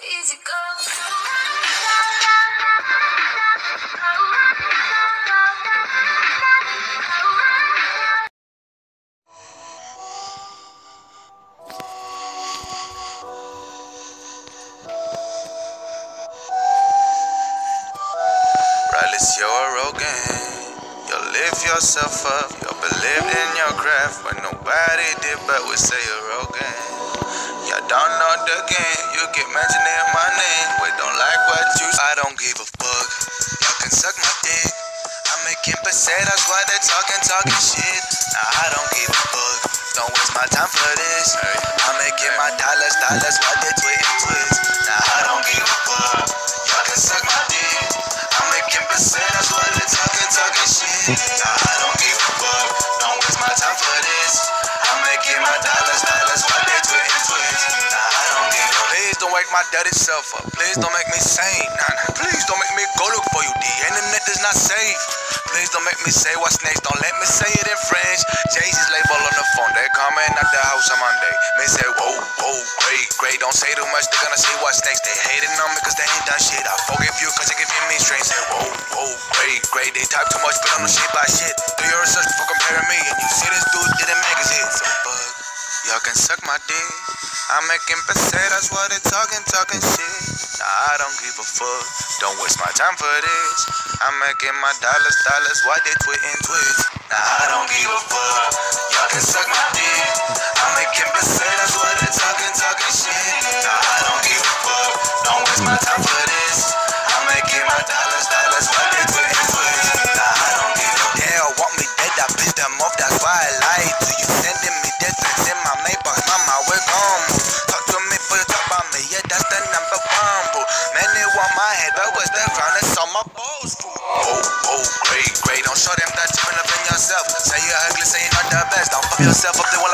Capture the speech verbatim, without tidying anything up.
Easy go. Regardless, you're arrogant. You lift yourself up. You believed in your craft when nobody did but would say you're arrogant. You don't know the game. You keep mentioning my name. We don't like what you say. I don't give a fuck. Y'all can suck my dick. I'm making pesetas while they talking, talking shit. Nah, I don't give a fuck. Don't waste my time for this. I'm making my dollars, dollars while they tweeting twits. Nah, I don't give a fuck. Y'all can suck my dick. I'm making pesetas while they talking, talking shit. Nah, I don't give a fuck. Don't waste my time for this. I'm making my dollars, dollars while they tweeting twits. Nah, I don't give a fuck. Please don't wake my dirty self up. Please don't make me sane. Nah, nah. Please don't make me go look for you. The internet is not safe. Please don't make me say what's next. Don't let me say it in French. Jay-Z's label on the phone. They coming at the house on Monday. Me say, whoa, whoa, great, great. Don't say too much. They gonna say what's next. They hating on me cause they ain't done shit. I forgive you cause they give me straight. Say, whoa, whoa, great, great. They type too much, but I'm no shit by shit. Do your research before comparing me. And you see this dude didn't make his hit. So fuck, y'all can suck my dick. I'm making pesetas while they talking, talking shit. Nah, I don't give a fuck. Don't waste my time for this. I'm making my dollars, dollars while they tweeting twits. Nah, I don't give a fuck. Y'all can suck my dick. I'm making pesetas while they talking, talking shit. Nah, I don't give a fuck. Don't waste my time for this. I'm making my dollars, dollars while they tweeting twits. Nah, I don't give a fuck. They all want me dead, I pissed them off, that's why I lied to you. Sending me death threats in my mailbox, mama, we're gone. Talk to me for you talk about me, yeah, that's the number one, boo. Man, they want my head, but what's the crown? It's on my balls, fool. Oh, oh, great, great. Don't show them that you been up in yourself. Say you're ugly, say you're not the best. Don't fuck yourself up, they will